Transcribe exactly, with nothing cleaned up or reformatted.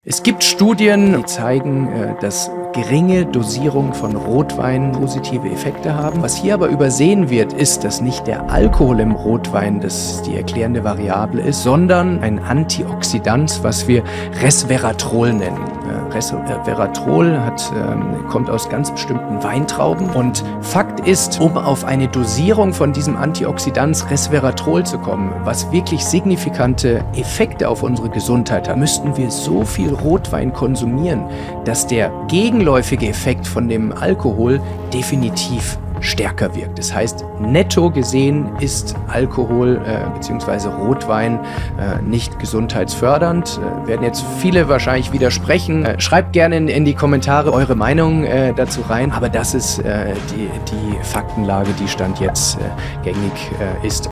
Es gibt Studien, die zeigen, dass geringe Dosierungen von Rotwein positive Effekte haben. Was hier aber übersehen wird, ist, dass nicht der Alkohol im Rotwein das die erklärende Variable ist, sondern ein Antioxidant, was wir Resveratrol nennen. Resveratrol hat, kommt aus ganz bestimmten Weintrauben und Fakt ist, um auf eine Dosierung von diesem Antioxidant Resveratrol zu kommen, was wirklich signifikante Effekte auf unsere Gesundheit hat, müssten wir so viel Rotwein konsumieren, dass der gegenläufige Effekt von dem Alkohol definitiv stärker wirkt. Das heißt, netto gesehen ist Alkohol äh, bzw. Rotwein äh, nicht gesundheitsfördernd. Äh, werden jetzt viele wahrscheinlich widersprechen. Äh, schreibt gerne in, in die Kommentare eure Meinung äh, dazu rein. Aber das ist äh, die, die Faktenlage, die Stand jetzt äh, gängig äh, ist.